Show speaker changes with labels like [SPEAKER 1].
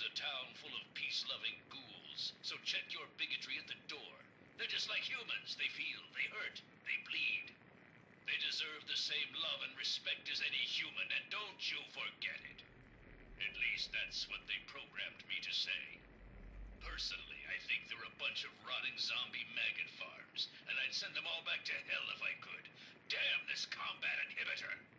[SPEAKER 1] a town full of peace-loving ghouls, so check your bigotry at the door. They're just like humans. They feel, they hurt, they bleed. They deserve the same love and respect as any human, and don't you forget it. At least that's what they programmed me to say. Personally, I think they're a bunch of rotting zombie maggot farms, and I'd send them all back to hell if I could. Damn this combat inhibitor!